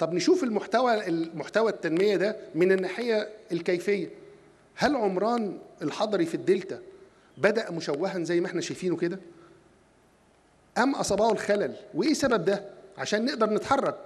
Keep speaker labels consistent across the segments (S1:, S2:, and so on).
S1: طب نشوف المحتوى التنمية ده من الناحية الكيفية. هل عمران الحضري في الدلتا بدأ مشوها زي ما احنا شايفينه كده؟ أم أصابه الخلل؟ وإيه سبب ده؟ عشان نقدر نتحرك.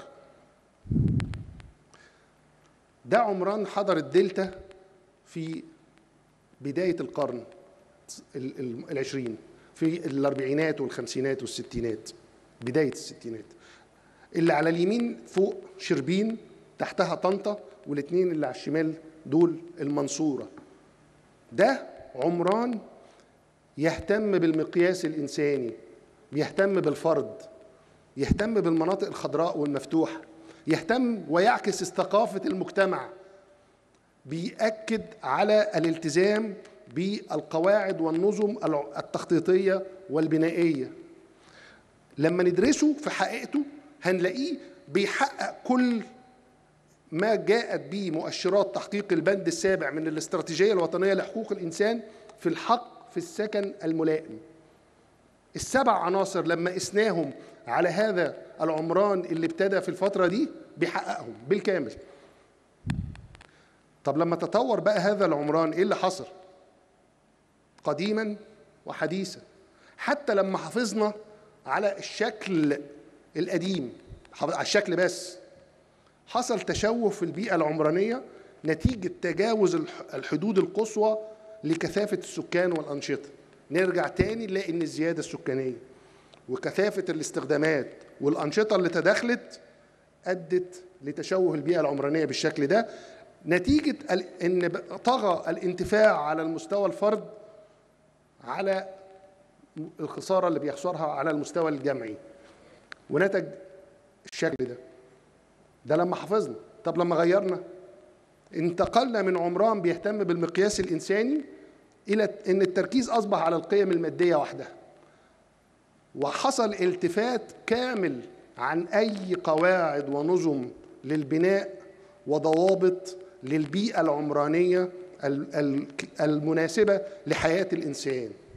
S1: ده عمران حضر الدلتا في بداية القرن العشرين، في الأربعينات والخمسينات والستينات، بداية الستينات. اللي على اليمين فوق شربين، تحتها طنطا، والاثنين اللي على الشمال دول المنصورة. ده عمران يهتم بالمقياس الإنساني، يهتم بالفرد، يهتم بالمناطق الخضراء والمفتوحة، يهتم ويعكس ثقافة المجتمع، بيأكد على الالتزام بالقواعد والنظم التخطيطية والبنائية. لما ندرسه في حقيقته هنلاقيه بيحقق كل ما جاءت به مؤشرات تحقيق البند السابع من الاستراتيجية الوطنية لحقوق الإنسان في الحق في السكن الملائم. السبع عناصر لما قسناهم على هذا العمران اللي ابتدى في الفترة دي بيحققهم بالكامل. طب لما تطور بقى هذا العمران ايه اللي حصل؟ قديما وحديثا، حتى لما حافظنا على الشكل القديم، على الشكل بس، حصل تشوه في البيئة العمرانية نتيجة تجاوز الحدود القصوى لكثافة السكان والأنشطة. نرجع تاني نلاقي إن الزيادة السكانية وكثافة الاستخدامات والأنشطة اللي تداخلت أدت لتشوه البيئة العمرانية بالشكل ده، نتيجة إن طغى الانتفاع على المستوى الفرد على الخسارة اللي بيخسرها على المستوى الجمعي، ونتج الشكل ده. ده لما حافظنا. طب لما غيرنا، انتقلنا من عمران بيهتم بالمقياس الإنساني إلى إن التركيز أصبح على القيم المادية وحدها، وحصل التفات كامل عن أي قواعد ونظم للبناء وضوابط للبيئة العمرانية المناسبة لحياة الإنسان.